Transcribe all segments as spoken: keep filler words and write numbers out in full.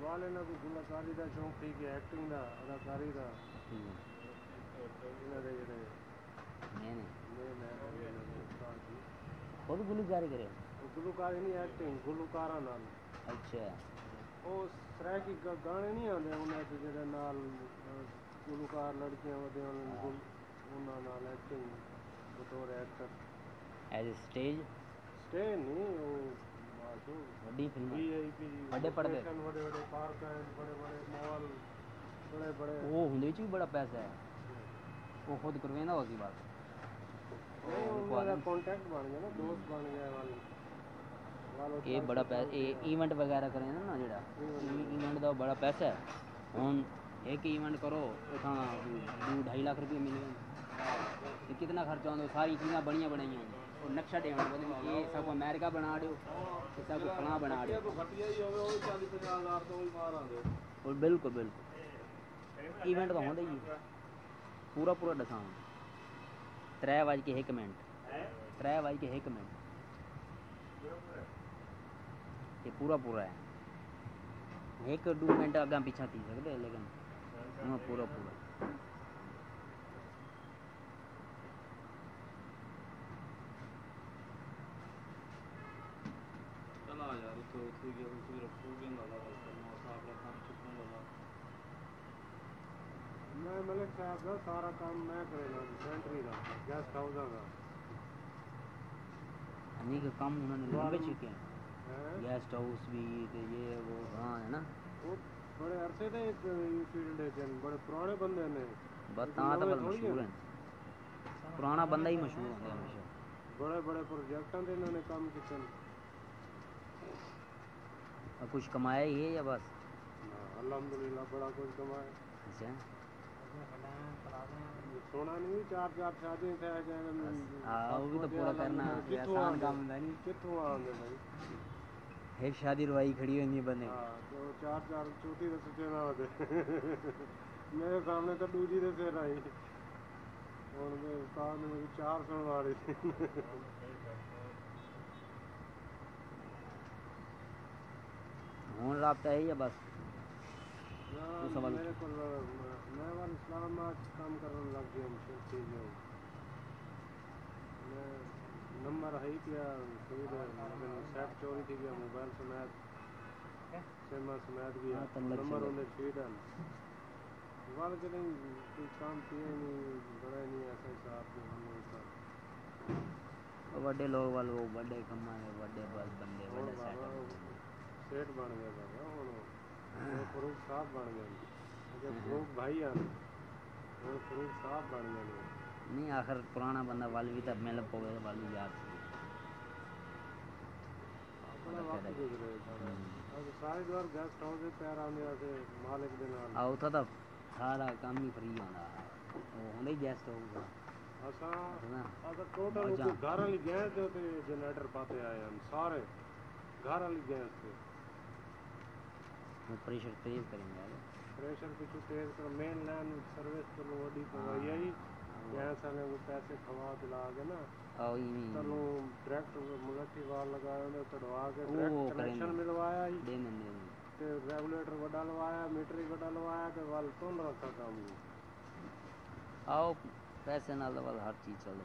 वाले ना कोई गुलकारी दा शौक थी कि एक्टिंग दा अदाकारी दा इन्हां दे जेह्ड़े मैंने मेन है खुद गुलकारी करे गुलकारी नहीं एक्टिंग गुलकारा नाल अच्छा वो सराकी गाने नहीं आते उन्हें तो जेह्ड़े नाल गुलकार लड़कियां वदे उन्हां नाल एक्टिंग बतौर actor as a stage stage नहीं वो बड़ी फिल्म वीआईपी बड़े पर्दे बड़े बड़े पार्क हैं बड़े बड़े मॉल बड़े बड़े वो हुंदे च भी बड़ा पैसा है वो खुद करवेंदा होसी बात नहीं उनका कांटेक्ट बन गया ना दोस्त बन गया वाले वालों ये बड़ा पैसा ये इवेंट वगैरह करें ना जेड़ा इवेंट दा बड़ा पैसा है हुन एक इवेंट करो उठां दो ढाई लाख रुपये मिल कितना खर्चा होंदा सारी चीज़ां बनियां बनाइयां और नक्शा देना ये सब अमेरिका बना दो ये सब फलां बना दो और बिल्कुल बिल्कुल इवेंट तो होंदा ही पूरा पूरा दसां त्रै बज के एक मिनट त्रै बज के एक मिनट ये पूरा पूरा है एक दो मिनट अगर पीछा थी सकते लेकिन हाँ पूरा पूरा चला यार तो उठी गया उठी रखोगे ना लगा करना साफ रखना चुपन लगा मैं मलिक साहब का सारा काम मैं करेगा सेंट्री का गेस्ट हाउस का अन्नी का काम उन्होंने लंबे चुके हैं गेस्ट हाउस भी तो ये वो हाँ है ना वो बड़े अरसे थे एक फील्ड है बड़े पुराने बंदे ने बता तो बल मशहूर हैं पुराना बंदा ही मशहूर होता है हमेशा बड़े बड़े प्रोजेक्टां ते इन्होंने काम किए और कुछ कमाया ही है या बस अल्हम्दुलिल्लाह बड़ा कुछ कमाया अच्छा सोना नहीं चार चार शादी थे हाँ वो भी तो पूरा करना आसान काम होता नहीं कितों आंदे भाई एक शादी रवाई खड़ी होनी है बंदे हाँ तो चार चार चौथी दे सच्चे ना होते मेरे सामने तो दूजी दे सिर आई और मैं उस्ताद ने मुझे चार सुनवा रही थी हूँ राब्ता है या बस मेरे को मैं वाल इस्लामाबाद काम करने लग गया चीज़ें मैं नंबर है क्या लेकिन सेट चोरी थी गया मोबाइल समेत सिमा समेत गया नंबर उन्हें छीट है वाल के नहीं कोई काम किए नहीं बड़ा नहीं ऐसा हिसाब के हम बड़े लोग वाल वो बड़े कमा है बड़े बस बंदे बड़े सेट बन गया बाबा वो फरूक साहब बन गए अगर फरूक भाई आने वो फरूक साहब बन गए नहीं आखिर पुराना बंदा वाल भी तब मिल पवे वाल भी याद अपना वक्त गुजरे अब सारे द्वार गेस्ट हाउस पे पैर आने आते मालिक दे नाल आओ था तब सारा काम ही फ्री होना वो होंदे गेस्ट हाउस असा अगर टोटल घर वाली गैस दे ते जनरेटर पाते आए हम सारे घर वाली गैस थे प्रेशर तेज करेंगे प्रेशर कुछ तेज कर मेन लाइन सर्विस तो वही तो यही गैस वाले वो पैसे खवा दिला के ना चलो डायरेक्ट मुलट्ठी वाल लगाए उन्हें चढ़वा के डायरेक्ट कनेक्शन मिलवाया ही ते रेगुलेटर वड़ा लवाया मीटर वड़ा लवाया ते वाल टोन रखा काम आओ पैसे नाल वाल हर चीज चले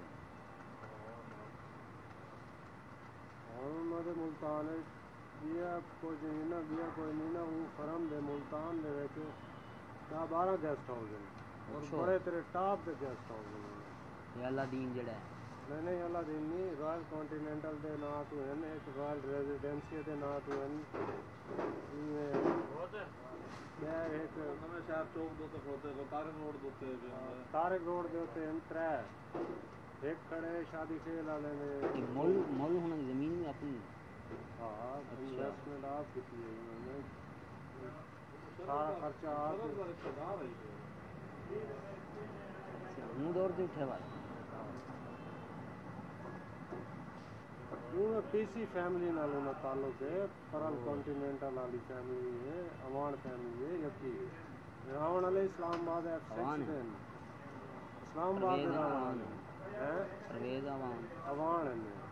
और मदे मुल्तान बिया कोई नहीं ना बिया कोई नहीं ना वो फरम दे मुल्तान दे विच दा बारह गेस्ट हाउस हैं और बड़े तेरे टॉप दे गेस्ट हाउस हैं ये अलादीन जेड़ा है नहीं नहीं अलादीन नहीं रॉयल कॉन्टिनेंटल दे ना तो है एक रॉयल रेजिडेंसी दे ना तो है ये क्या एक हमें शहर चौक दो तक होते हैं तारिक रोड दोते हैं तारिक रोड दे होते हैं त्रै एक खड़े शादी खेल वाले में मोल मोल होना जमीन में अपनी हाँ इन्वेस्टमेंट आप कितनी है उन्होंने सारा खर्चा आप हूँ दौर से उठे वाला उन्हें पीसी फैमिली नाल उन्हें ताल्लुक है परल कॉन्टिनेंटल वाली फैमिली है अवान फैमिली है जबकि रावण वाले इस्लामाबाद एफ सिक्स इस्लामाबाद है परवेज अवान अवान है